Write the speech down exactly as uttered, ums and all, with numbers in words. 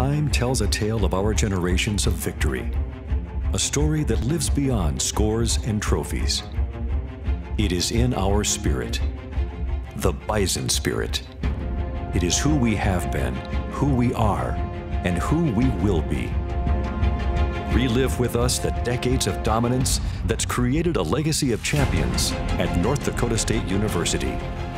Time tells a tale of our generations of victory, a story that lives beyond scores and trophies. It is in our spirit, the Bison spirit. It is who we have been, who we are, and who we will be. Relive with us the decades of dominance that's created a legacy of champions at North Dakota State University.